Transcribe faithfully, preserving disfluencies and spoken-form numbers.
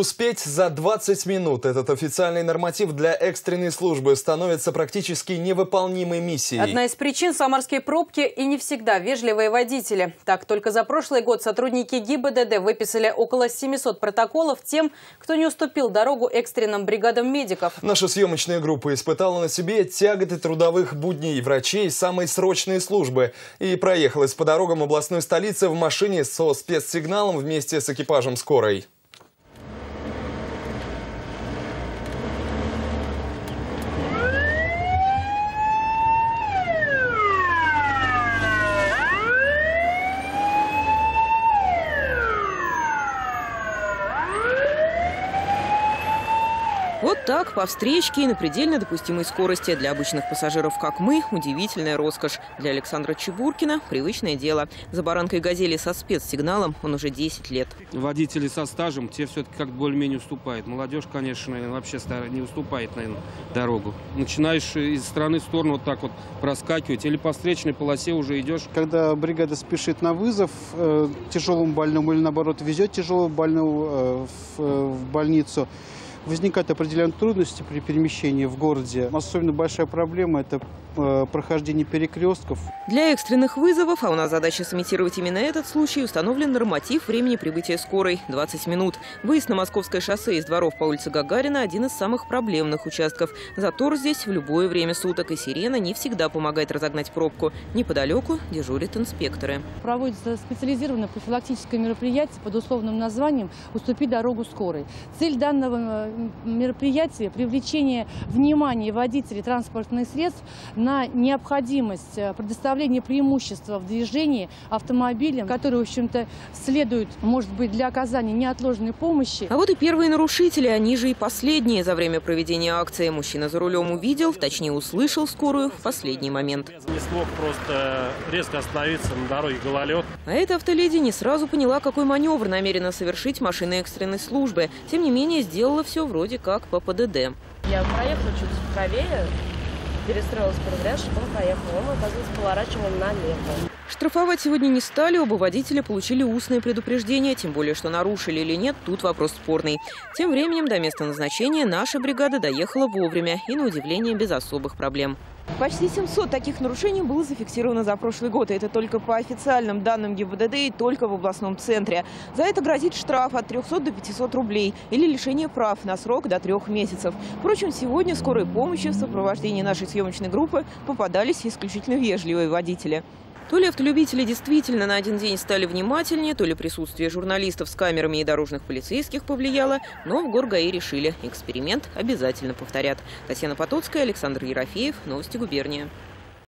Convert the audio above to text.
Успеть за двадцать минут. Этот официальный норматив для экстренной службы становится практически невыполнимой миссией. Одна из причин – самарские пробки и не всегда вежливые водители. Так, только за прошлый год сотрудники ГИБДД выписали около семисот протоколов тем, кто не уступил дорогу экстренным бригадам медиков. Наша съемочная группа испытала на себе тяготы трудовых будней врачей самой срочной службы и проехалась по дорогам областной столицы в машине со спецсигналом вместе с экипажем скорой. Вот так, по встречке и на предельно допустимой скорости. Для обычных пассажиров, как мы, удивительная роскошь. Для Александра Чебуркина – привычное дело. За баранкой «Газели» со спецсигналом он уже десять лет. Водители со стажем, те все-таки как более-менее уступают. Молодежь, конечно, вообще не уступает, наверное, дорогу. Начинаешь из стороны в сторону вот так вот проскакивать, или по встречной полосе уже идешь. Когда бригада спешит на вызов э, тяжелому больному или, наоборот, везет тяжелого больного э, в, в больницу, возникают определенные трудности при перемещении в городе. Особенно большая проблема – это э, прохождение перекрестков. Для экстренных вызовов, а у нас задача сымитировать именно этот случай, установлен норматив времени прибытия скорой – двадцать минут. Выезд на Московское шоссе из Дворов по улице Гагарина – один из самых проблемных участков. Затор здесь в любое время суток, и сирена не всегда помогает разогнать пробку. Неподалеку дежурят инспекторы. Проводится специализированное профилактическое мероприятие под условным названием «Уступи дорогу скорой». Цель данного мероприятие – привлечение внимания водителей транспортных средств на необходимость предоставления преимущества в движении автомобилям, которые, в общем-то, следуют, может быть, для оказания неотложной помощи. А вот и первые нарушители, они же и последние. За время проведения акции мужчина за рулем увидел, точнее услышал скорую в последний момент. Не смог просто резко остановиться на дороге, гололед. А эта автоледи не сразу поняла, какой маневр намерена совершить машина экстренной службы. Тем не менее, сделала все вроде как по ПДД. Я проехала чуть правее, перестроилась под ряд, чтобы он проехал. Он, оказывается, поворачивал налево. Штрафовать сегодня не стали, оба водителя получили устное предупреждение. Тем более, что нарушили или нет, тут вопрос спорный. Тем временем до места назначения наша бригада доехала вовремя и, на удивление, без особых проблем. Почти семьсот таких нарушений было зафиксировано за прошлый год. И это только по официальным данным ГИБДД и только в областном центре. За это грозит штраф от трёхсот до пятисот рублей или лишение прав на срок до трех месяцев. Впрочем, сегодня скорой помощи в сопровождении нашей съемочной группы попадались исключительно вежливые водители. То ли автолюбители действительно на один день стали внимательнее, то ли присутствие журналистов с камерами и дорожных полицейских повлияло, но в ГОРГАИ решили – эксперимент обязательно повторят. Татьяна Потоцкая, Александр Ерофеев. Новости губернии.